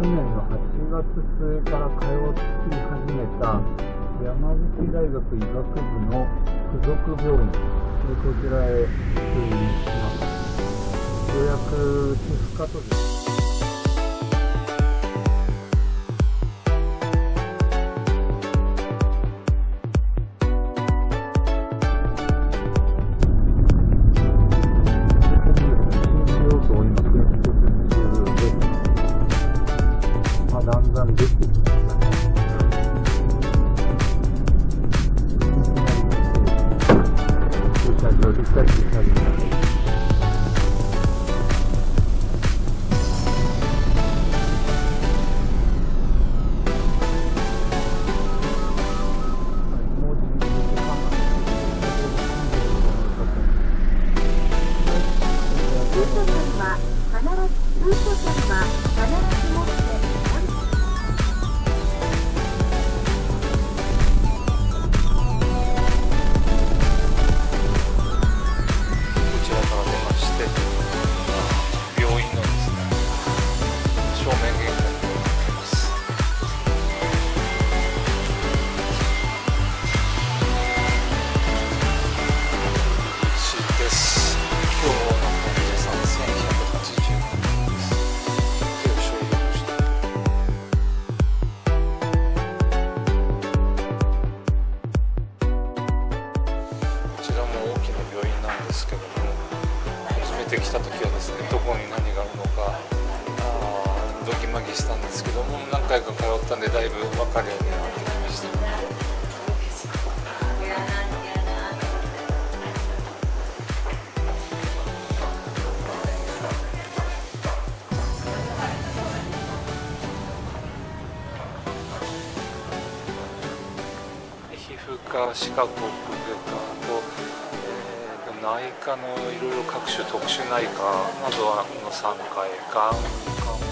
去年の8月末から通い始めた山口大学医学部の附属病院でこちらへ通院します。予約皮膚科とです。だんだんできてきましたね。駐車場でしたり駐車場になります。 初めて来た時はですね、どこに何があるのかドギマギしたんですけども、何回か通ったんでだいぶ分かるようになってきました。皮膚科、歯科、口腔外科と内科のいろいろ各種特殊内科などはこの3回、眼科